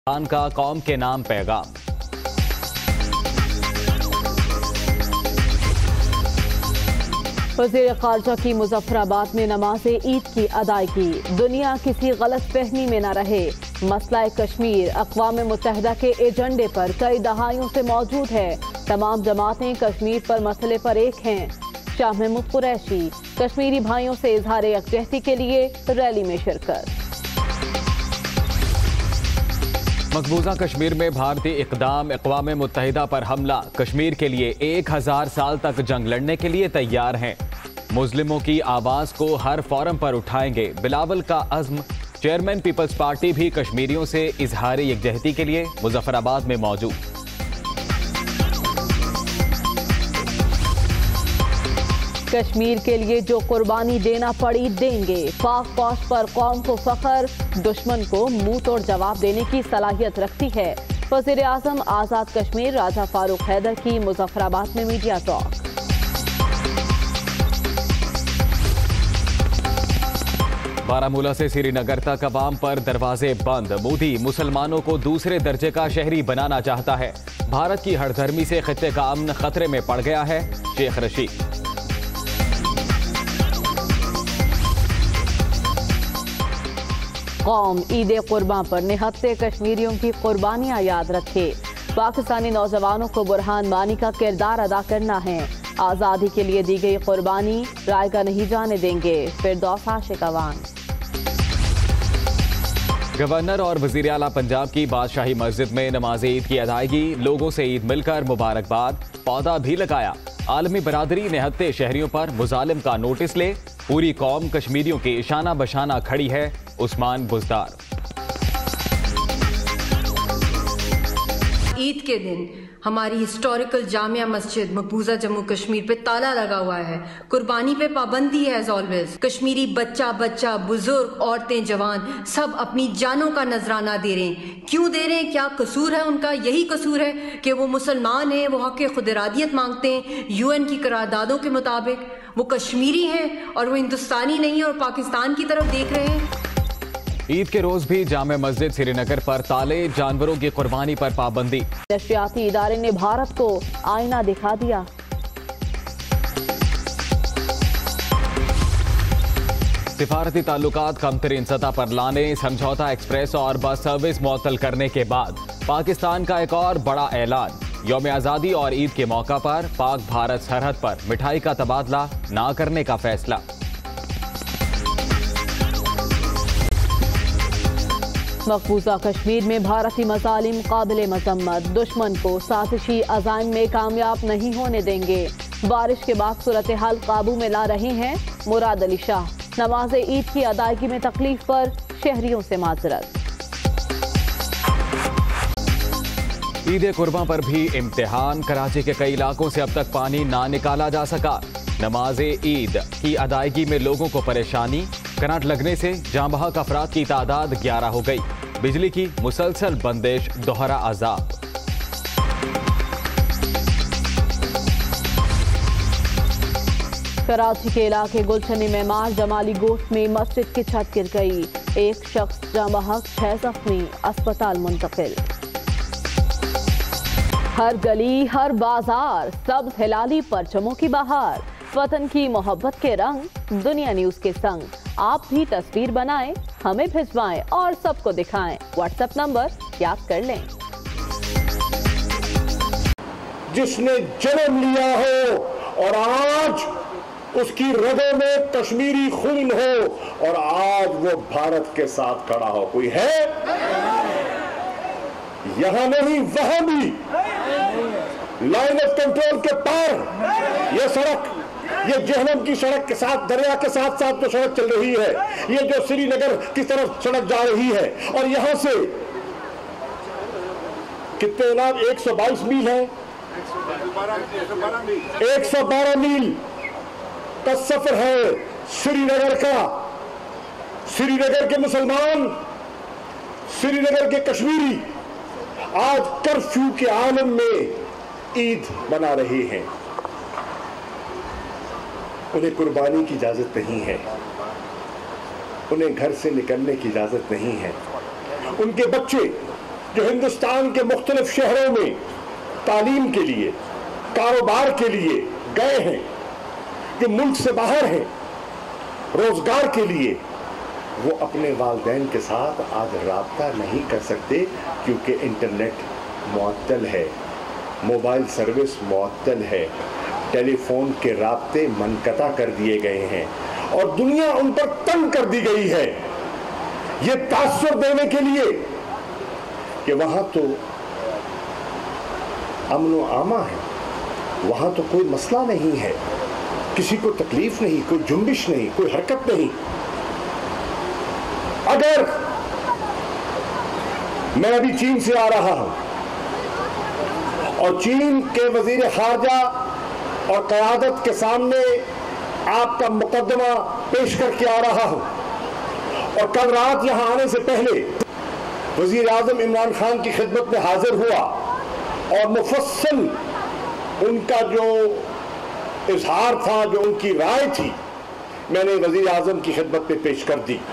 خان کا قوم کے نام پیغام۔ وزیر خارجہ کی مظفر آباد میں نماز عید کی ادائیگی۔ دنیا کسی غلط فہمی میں نہ رہے، مسئلہ کشمیر اقوام متحدہ کے ایجنڈے پر کئی دہائیوں سے موجود ہے، تمام جماعتیں کشمیر پر مسئلے پر ایک ہیں۔ شاہ محمود قریشی کشمیری بھائیوں سے اظہار یکجہتی کے لیے ریلی میں شرکت۔ مقبوضہ کشمیر میں بھارتی اقدام، اقوام متحدہ پر حملہ، کشمیر کے لیے 1000 سال تک جنگ لڑنے کے لیے تیار ہیں، مظلوموں کی آواز کو ہر فورم پر اٹھائیں گے، بلاول کا عزم۔ چیئرمین پیپلز پارٹی بھی کشمیریوں سے اظہار یکجہتی کے لیے مظفر آباد میں موجود۔ کشمیر کے لیے جو قربانی دینا پڑی دیں گے، پاک فوج پر قوم کو فخر، دشمن کو منہ توڑ جواب دینے کی صلاحیت رکھتی ہے۔ وزیر اعظم آزاد کشمیر راجہ فاروق حیدر کی مظفر آباد میں میڈیا ٹاک۔ بارہمولہ سے سری نگر تک عوام پر دروازے بند، مودی مسلمانوں کو دوسرے درجے کا شہری بنانا چاہتا ہے، بھارت کی ہر دھرمی سے خطے کا امن خطرے میں پڑ گیا ہے، شیخ رشید۔ قوم عید قرباں پر نہتے کشمیریوں کی قربانیاں یاد رکھے، پاکستانی نوجوانوں کو برہان مانی کا کردار ادا کرنا ہے، آزادی کے لیے دی گئی قربانی رائے گاہ نہیں جانے دیں گے، فردوس عاشق عوان۔ گورنر اور وزیر اعلیٰ پنجاب کی بادشاہی مسجد میں نماز عید کی ادائیگی، لوگوں سے عید مل کر مبارکباد، پودا بھی لگایا۔ عالمی برادری نہتے شہریوں پر مظالم کا نوٹس لے، پوری قوم کشمیریوں کی شانہ بشانہ کھڑی ہے، عثمان بزدار۔ عید کے دن ہماری ہسٹوریکل جامعہ مسجد مقبوضہ جموں کشمیر پہ تالا لگا ہوا ہے، قربانی پہ پابندی ہے ایز آلویز۔ کشمیری بچہ بزرگ، عورتیں، جوان سب اپنی جانوں کا نذرانہ دے رہے ہیں۔ کیوں دے رہے ہیں؟ کیا قصور ہے ان کا؟ یہی قصور ہے کہ وہ مسلمان ہیں، وہ حق خود ارادیت مانگتے ہیں UN کی قراردادوں کے مطابق، وہ کشمیری ہیں اور وہ ہندوستانی نہیں ہیں اور پاکستان کی طرف دیکھ رہے ہیں۔ عید کے روز بھی جامع مسجد سری نگر پر تالے، جانوروں کی قربانی پر پابندی۔ نشریاتی ادارے نے بھارت کو آئینہ دکھا دیا۔ سفارتی تعلقات کم ترین سطح پر لانے، سمجھوتا ایکسپریس اور بس سروس معطل کرنے کے بعد پاکستان کا ایک اور بڑا اعلان، یوم آزادی اور عید کے موقع پر پاک بھارت سرحد پر مٹھائی کا تبادلہ نہ کرنے کا فیصلہ۔ مقبوضہ کشمیر میں بھارتی مظالم قابل مذمت، دشمن کو سازشی عزائم میں کامیاب نہیں ہونے دیں گے، بارش کے بعد صورتحال قابو میں لا رہے ہیں مراد علی شاہ۔ نماز عید کی ادائیگی میں تکلیف پر شہریوں سے معذرت۔ عید قرباں پر بھی امتحان، کراچی کے کئی علاقوں سے اب تک پانی نہ نکالا جا سکا، نماز عید کی ادائیگی میں لوگوں کو پریشانی، کرنٹ لگنے سے جاں بحق افراد کی تعداد 11 ہو گئی، بجلی کی مسلسل بندش دوہرا عذاب۔ کراچی کے علاقے گلشن معمار جمالی گوشت میں مسجد کی چھت گر گئی، ایک شخص جاں بحق، 6 زخمی، اسپتال منتقل۔ ہر گلی، ہر بازار سبز ہلالی پرچموں کی بہار، وطن کی محبت کے رنگ، دنیا نیوز کے سنگ۔ آپ بھی تصویر بنائیں، ہمیں بھجوائیں اور سب کو دکھائیں، واٹس ایپ نمبر یاد کر لیں۔ جس نے جنم لیا ہو اور آج اس کی رگوں میں کشمیری خون ہو اور آج وہ بھارت کے ساتھ کھڑا ہو، کوئی ہے؟ یہاں نہیں، وہاں بھی لائن آف کنٹرول کے پار یہ سڑک، یہ جہنم کی سڑک کے ساتھ، دریا کے ساتھ ساتھ جو سڑک چل رہی ہے، یہ جو سری نگر کی طرف سڑک جا رہی ہے، اور یہاں سے کتنے علاق 122 میل ہے، 112 میل کا سفر ہے سری نگر کا۔ سری نگر کے مسلمان، سری نگر کے کشمیری آج کرفیو کے عالم میں عید منا رہے ہیں، انہیں قربانی کی اجازت نہیں ہے، انہیں گھر سے نکلنے کی اجازت نہیں ہے، ان کے بچے جو ہندوستان کے مختلف شہروں میں تعلیم کے لیے، کاروبار کے لیے گئے ہیں، جو ملک سے باہر ہیں روزگار کے لیے، وہ اپنے والدین کے ساتھ آج رابطہ نہیں کر سکتے کیونکہ انٹرنیٹ معطل ہے، موبائل سروس معطل ہے، ٹیلی فون کے رابطے منقطع کر دیے گئے ہیں اور دنیا ان پر تنگ کر دی گئی ہے، یہ تاثر دینے کے لیے کہ وہاں تو امن و امان ہے، وہاں تو کوئی مسئلہ نہیں ہے، کسی کو تکلیف نہیں، کوئی جنبش نہیں، کوئی حرکت نہیں۔ اگر میں ابھی چین سے آ رہا ہوں اور چین کے وزیر خارجہ اور قیادت کے سامنے آپ کا مقدمہ پیش کر کے آ رہا ہوں اور کل رات یہاں آنے سے پہلے وزیر اعظم عمران خان کی خدمت میں حاضر ہوا اور مفصل ان کا جو اظہار تھا، جو ان کی رائے تھی، میں نے وزیر اعظم کی خدمت میں پیش کر دی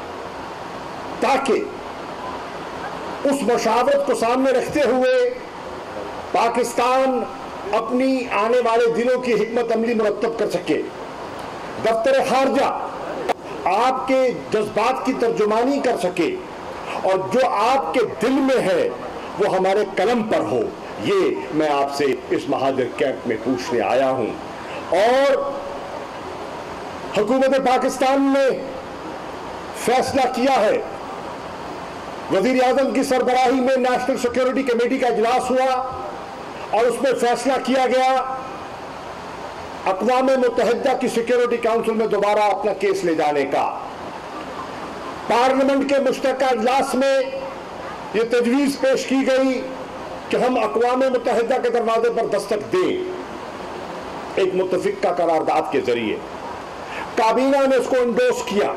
تاکہ اس مشاورت کو سامنے رکھتے ہوئے پاکستان اپنی آنے والے دنوں کی حکمت عملی مرتب کر سکے۔ دفتر خارجہ آپ کے جذبات کی ترجمانی کر سکے اور جو آپ کے دل میں ہے وہ ہمارے قلم پر ہو، یہ میں آپ سے اس مہاجر کیمپ میں پوچھنے آیا ہوں۔ اور حکومت پاکستان نے فیصلہ کیا ہے، وزیر اعظم کی سربراہی میں نیشنل سیکیورٹی کمیٹی کا اجلاس ہوا اور اس میں فیصلہ کیا گیا اقوام متحدہ کی سیکیورٹی کونسل میں دوبارہ اپنا کیس لے جانے کا۔ پارلیمنٹ کے مشترکہ اجلاس میں یہ تجویز پیش کی گئی کہ ہم اقوام متحدہ کے دروازے پر دستک دیں ایک متفقہ قرارداد کے ذریعے۔ کابینہ نے اس کو انڈورس کیا۔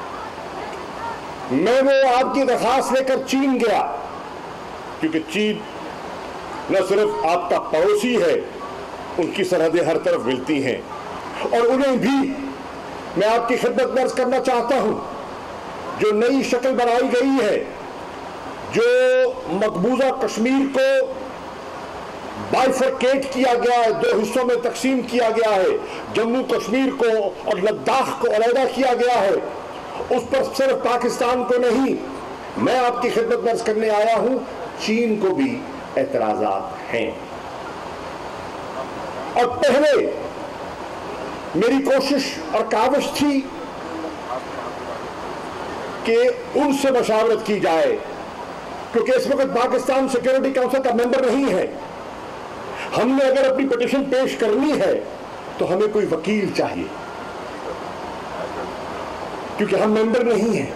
میں وہ آپ کی درخواست لے کر چین گیا کیونکہ چین نہ صرف آپ کا پڑوسی ہے، ان کی سرحدیں ہر طرف ملتی ہیں اور انہیں بھی میں آپ کی خدمت میں عرض کرنا چاہتا ہوں جو نئی شکل بنائی گئی ہے، جو مقبوضہ کشمیر کو بائیفرکیٹ کیا گیا ہے، دو حصوں میں تقسیم کیا گیا ہے، جموں کشمیر کو اور لداخ کو علیحدہ کیا گیا ہے، اس پر صرف پاکستان کو نہیں، میں آپ کی خدمت میں عرض کرنے آیا ہوں چین کو بھی اعتراضات ہیں۔ اور پہلے میری کوشش اور کاوش تھی کہ ان سے مشاورت کی جائے کیونکہ اس وقت پاکستان سیکیورٹی کونسل کا ممبر نہیں ہے۔ ہم نے اگر اپنی پٹیشن پیش کرنی ہے تو ہمیں کوئی وکیل چاہیے کیونکہ ہم ممبر نہیں ہیں۔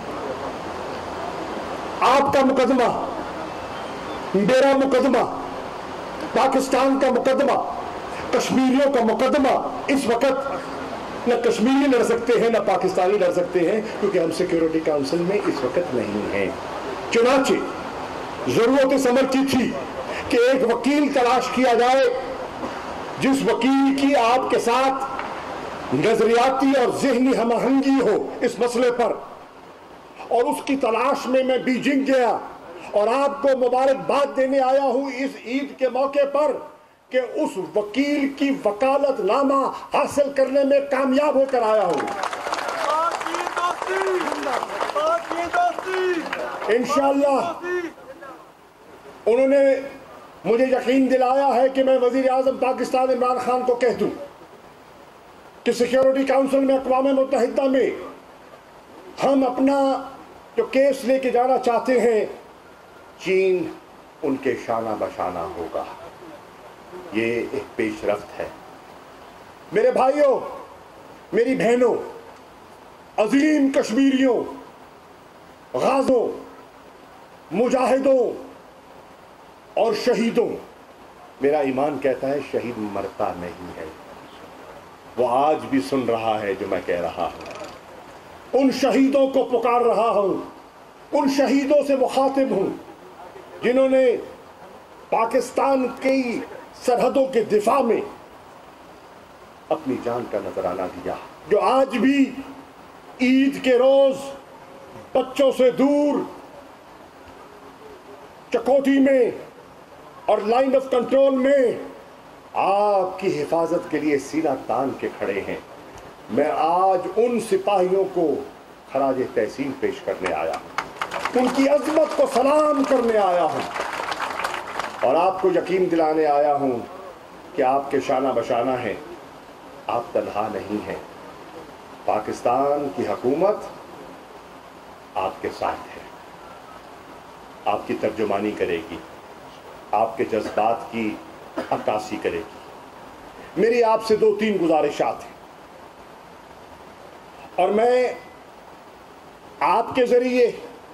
آپ کا مقدمہ، میرا مقدمہ، پاکستان کا مقدمہ، کشمیریوں کا مقدمہ اس وقت نہ کشمیری لڑ سکتے ہیں نہ پاکستانی لڑ سکتے ہیں کیونکہ ہم سیکیورٹی کونسل میں اس وقت نہیں ہیں۔ چنانچہ ضرورت اس امر کی تھی کہ ایک وکیل تلاش کیا جائے جس وکیل کی آپ کے ساتھ نظریاتی اور ذہنی ہم آہنگی ہو اس مسئلے پر، اور اس کی تلاش میں میں بیجنگ گیا اور آپ کو مبارکباد دینے آیا ہوں اس عید کے موقع پر کہ اس وکیل کی وکالت نامہ حاصل کرنے میں کامیاب ہو کر آیا ہوں۔ انشاءاللہ انہوں نے مجھے یقین دلایا ہے کہ میں وزیر اعظم پاکستان عمران خان کو کہہ دوں کہ سیکیورٹی کونسل میں اقوام متحدہ میں ہم اپنا جو کیس لے کے جانا چاہتے ہیں چین ان کے شانہ بشانہ ہوگا۔ یہ ایک پیش رفت ہے۔ میرے بھائیوں، میری بہنوں، عظیم کشمیریوں، غازوں، مجاہدوں اور شہیدوں، میرا ایمان کہتا ہے شہید مرتا نہیں ہے، وہ آج بھی سن رہا ہے جو میں کہہ رہا ہوں۔ ان شہیدوں کو پکار رہا ہوں، ان شہیدوں سے مخاطب ہوں جنہوں نے پاکستان کی سرحدوں کے دفاع میں اپنی جان کا نذرانہ دیا، جو آج بھی عید کے روز بچوں سے دور، चकोटी में और लाइन ऑफ कंट्रोल में आपकी हिफाजत के लिए सीना तान के खड़े हैं। मैं आज उन सिपाहियों को खराज तहसीन पेश करने आया हूं, उनकी अजमत को सलाम करने आया हूं और आपको यकीन दिलाने आया हूं कि आपके शाना बशाना है, आप तन्हा नहीं हैं। पाकिस्तान की हुकूमत आपके साथ है, आपकी तर्जुमानी करेगी, आपके जज्बात की अक्कासी करेगी। मेरी आपसे 2-3 गुजारिशात हैं और मैं आपके जरिए,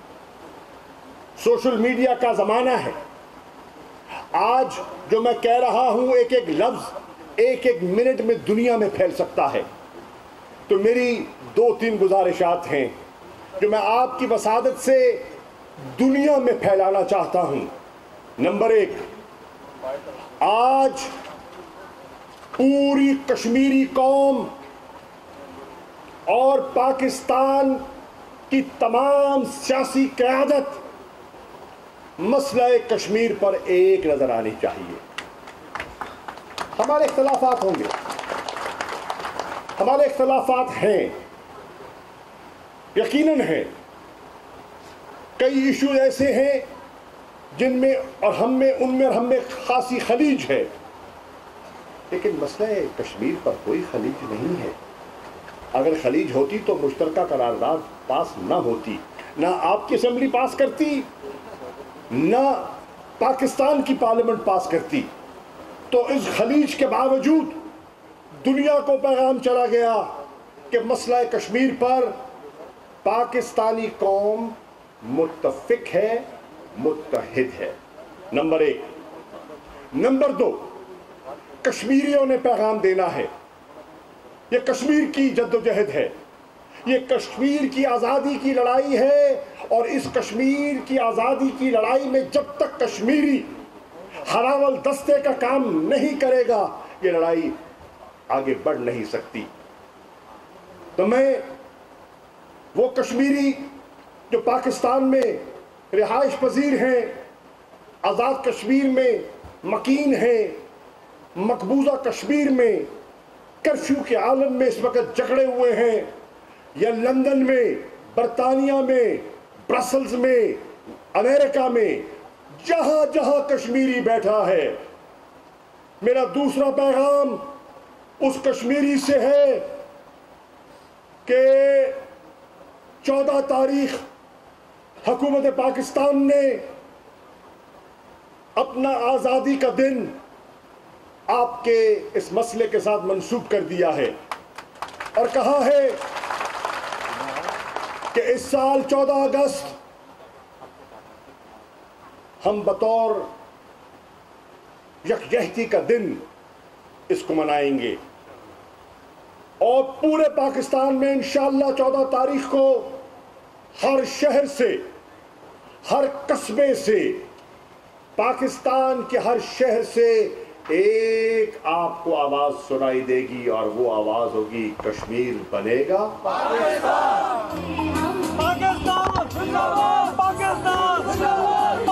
सोशल मीडिया का ज़माना है, आज जो मैं कह रहा हूं एक एक लफ्ज़ एक एक मिनट में दुनिया में फैल सकता है। तो मेरी 2-3 गुजारिशात हैं जो मैं आपकी वसादत से दुनिया में फैलाना चाहता हूं। नंबर 1, आज पूरी कश्मीरी कौम और पाकिस्तान की तमाम सियासी क़यादत मसला कश्मीर पर एक नजर आनी चाहिए। हमारे इख्तलाफात होंगे, हमारे इख्तलाफात हैं, यकीनन हैं। कई इशू ऐसे हैं जिनमें और हम में, उनमें और हम में खासी खलीज है, लेकिन मसला कश्मीर पर कोई खलीज नहीं है। अगर खलीज होती तो मुश्तरका करारदाद पास ना होती, ना आपकी असेंबली पास करती, ना पाकिस्तान की पार्लियामेंट पास करती। तो इस खलीज के बावजूद दुनिया को पैगाम चला गया कि मसला कश्मीर पर पाकिस्तानी कौम मुत्तफिक है, मुत्तहिद है। नंबर 1। नंबर 2, कश्मीरियों ने पैगाम देना है। ये कश्मीर की जद्दोजहद है, ये कश्मीर की आज़ादी की लड़ाई है और इस कश्मीर की आज़ादी की लड़ाई में जब तक कश्मीरी हरावल दस्ते का काम नहीं करेगा ये लड़ाई आगे बढ़ नहीं सकती। तो मैं वो कश्मीरी जो पाकिस्तान में रिहाइश पजीर हैं, आज़ाद कश्मीर में मकीन हैं, मकबूजा कश्मीर में कर्फ्यू के आलम में इस वक्त जकड़े हुए हैं, या लंदन में, बरतानिया में, ब्रसल्स में, अमेरिका में, जहां जहां कश्मीरी बैठा है, मेरा दूसरा पैगाम उस कश्मीरी से है कि 14 तारीख हुकूमत पाकिस्तान ने अपना आज़ादी का दिन आपके इस मसले के साथ मंसूब कर दिया है और कहा है कि इस साल 14 अगस्त हम बतौर यकजहती का दिन इसको मनाएंगे और पूरे पाकिस्तान में इंशाअल्लाह 14 तारीख को हर शहर से, हर कस्बे से, पाकिस्तान के हर शहर से एक आपको आवाज सुनाई देगी और वो आवाज होगी कश्मीर बनेगा पाकिस्तान, पाकिस्तान जिंदाबाद, पाकिस्तान जिंदाबाद,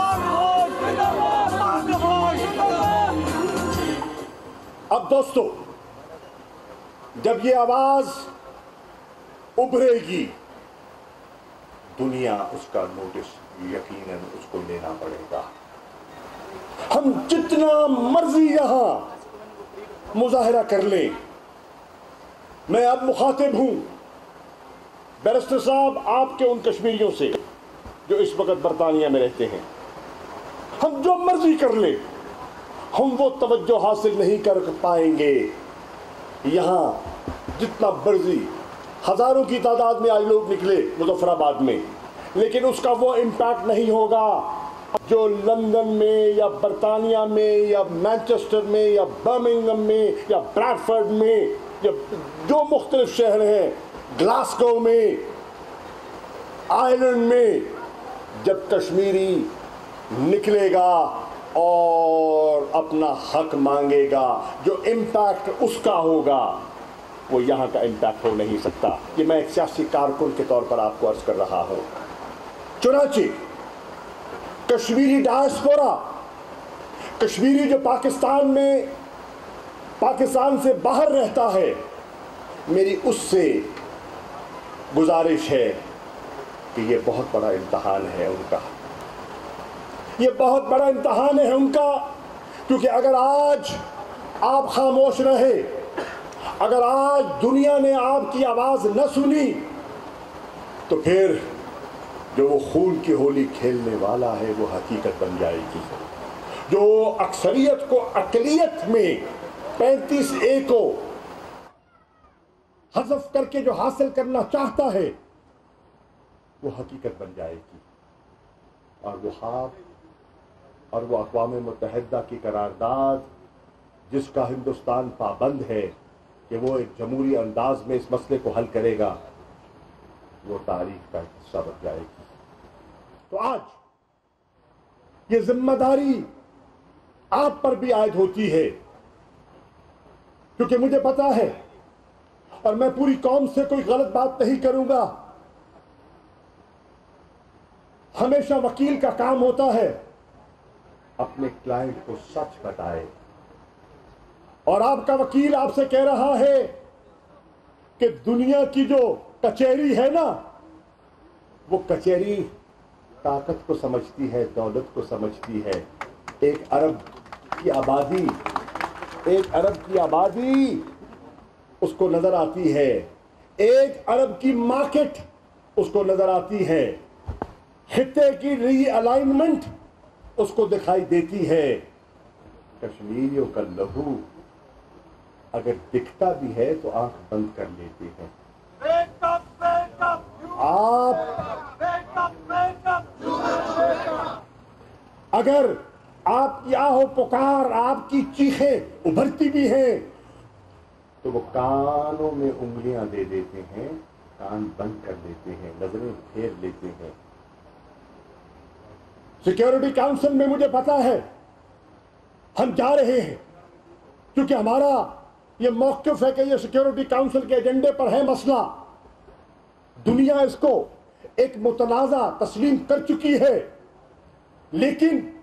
पाकिस्तान। अब दोस्तों, जब ये आवाज उभरेगी दुनिया उसका नोटिस यकीनन उसको लेना पड़ेगा। हम जितना मर्जी यहां मुजाहिरा कर लें, मैं अब मुखातिब हूं बैरिस्टर साहब आपके उन कश्मीरियों से जो इस वक्त बरतानिया में रहते हैं। हम जो मर्जी कर लें, हम वो तवज्जो हासिल नहीं कर पाएंगे। यहां जितना मर्जी हजारों की तादाद में आज लोग निकले मुजफ्फराबाद में, लेकिन उसका वो इम्पैक्ट नहीं होगा जो लंदन में या बरतानिया में या मैनचेस्टर में या बर्मिंघम में या ब्रैडफोर्ड में या जो मुख्तलिफ शहर हैं, ग्लासगो में, आयरलैंड में, जब कश्मीरी निकलेगा और अपना हक मांगेगा, जो इम्पैक्ट उसका होगा वो यहाँ का इम्पैक्ट हो नहीं सकता। ये मैं एक सियासी कारकुन के तौर पर आपको अर्ज कर रहा हूँ। चुनांचे کشمیری ڈائسپورا، کشمیری جو پاکستان سے باہر رہتا ہے، میری اس سے گزارش ہے کہ یہ بہت بڑا امتحان ہے ان کا، یہ بہت بڑا امتحان ہے ان کا، کیونکہ اگر آج آپ خاموش رہے، اگر آج دنیا نے آپ کی آواز نہ سنی، تو پھر جو وہ خون کی ہولی کھیلنے والا ہے وہ حقیقت بن جائے گی۔ جو اکثریت کو اقلیت میں 35A کو حذف کر کے جو حاصل کرنا چاہتا ہے وہ حقیقت بن جائے گی، اور وہ خواب اور وہ اقوام متحدہ کی قرارداد جس کا ہندوستان پابند ہے کہ وہ ایک جمہوری انداز میں اس مسئلے کو حل کرے گا، وہ تاریخ کا حصہ بن جائے گی۔ تو آج یہ ذمہ داری آپ پر بھی عائد ہوتی ہے، کیونکہ مجھے پتا ہے، اور میں پوری قوم سے کوئی غلط بات نہیں کروں گا، ہمیشہ وکیل کا کام ہوتا ہے اپنے کلائنٹ کو سچ بتائے، اور آپ کا وکیل آپ سے کہہ رہا ہے کہ دنیا کی جو کچہری ہے نا، وہ کچہری طاقت کو سمجھتی ہے، دولت کو سمجھتی ہے۔ ایک ارب کی آبادی اس کو نظر آتی ہے، ایک ارب کی مارکیٹ اس کو نظر آتی ہے، خطے کی ری الائنمنٹ اس کو دکھائی دیتی ہے۔ کشمیریوں کا لہو اگر دکھتا بھی ہے تو آنکھ بند کر لیتے ہیں۔ اگر آپ کی آہ و پکار، آپ کی چیخیں ابھرتی بھی ہیں تو وہ کانوں میں انگلیاں دے دیتے ہیں، کان بند کر دیتے ہیں، نظریں پھیر لیتے ہیں۔ سیکیورٹی کاؤنسل میں مجھے پتا ہے ہم جا رہے ہیں، کیونکہ ہمارا یہ موقف ہے کہ یہ سیکیورٹی کاؤنسل کے ایجنڈے پر ہے مسئلہ، دنیا اس کو ایک متنازع تسلیم کر چکی ہے، لیکن